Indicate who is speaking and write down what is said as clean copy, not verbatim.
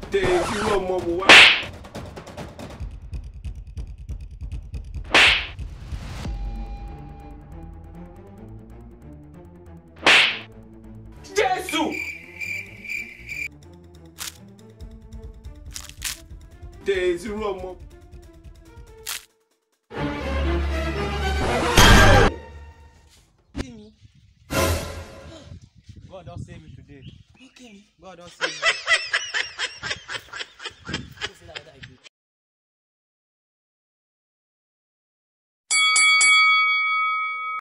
Speaker 1: Tẹ̀sí ọmọ wò wá. Jésù. Tẹ̀sí ọmọ.
Speaker 2: God don't save me today.
Speaker 3: Okay.
Speaker 2: God don't save me.